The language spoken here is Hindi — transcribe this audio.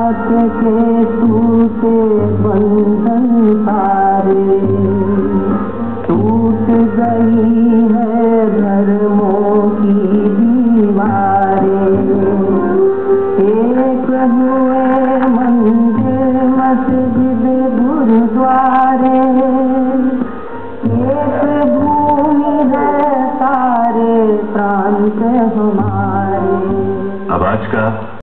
के टूटे बंधन सारे, टूट गई है धर्मों की दीवारें। एक हुए मंदिर मस्जिद गुरुद्वारे, एक भूमि है सारे प्रांत हमारे। अब आज का